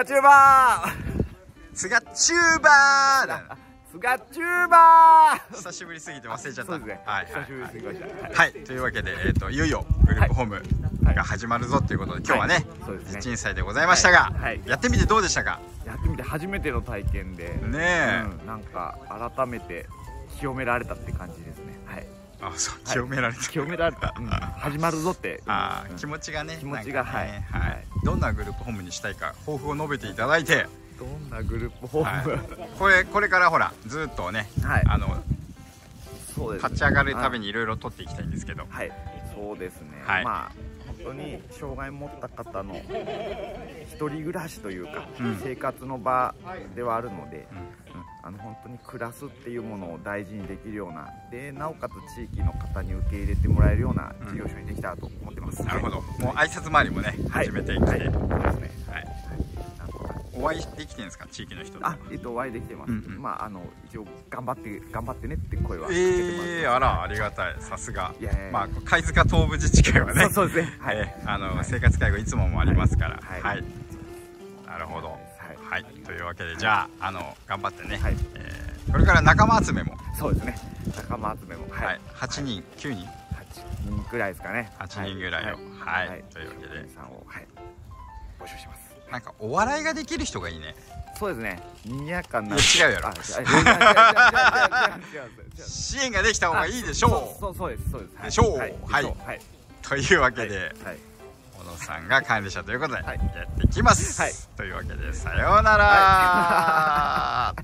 ガチューバーツガチューバーだ。 ツガチューバー久しぶりすぎて忘れちゃった。 そうですね。 はい久しぶりすぎました。 はい、というわけでいよいよグループホームが始まるぞということで、今日はね地鎮祭でございましたが、やってみてどうでしたか？ やってみて初めての体験でねえ、 なんか改めて清められたって感じですね。はい。 あ、そう、清められた。 清められた。始まるぞって。 気持ちがね。 気持ちがはい。 どんなグループホームにしたいか抱負を述べていただいて。 どんなグループホーム？これからほらずっとね、 そうです。 立ち上がるためにいろいろ取っていきたいんですけど。 はい。そうですね。まあ本当に障害を持った方の一人暮らしというか生活の場ではあるので。本当に暮らすっていうものを大事にできるようなで、なおかつ地域の方に受け入れてもらえるような事業所にできたらと思ってます。 なるほど。もう挨拶回りもね始めていって、そうですね。お会いできてるんですか、地域の人と？ お会いできてます。まあ一応頑張ってねって声はかけてます。 あら、ありがたい。さすが。まあ貝塚東部自治会はね、 そうですね。 生活介護いつもありますから。はい。なるほど。はい、というわけで、じゃあ頑張ってね、これから仲間集めも。 そうですね、仲間集めも、 はい、8人9人 8人ぐらいですかね。 8人ぐらいを、はい、というわけで募集します。 なんかお笑いができる人がいいね。 そうですね、賑やかな。 違うやろ、支援ができた方がいいでしょう。 そうですでしょう。はい、というわけで小野さんが管理者ということでやっていきます。というわけで、さようなら。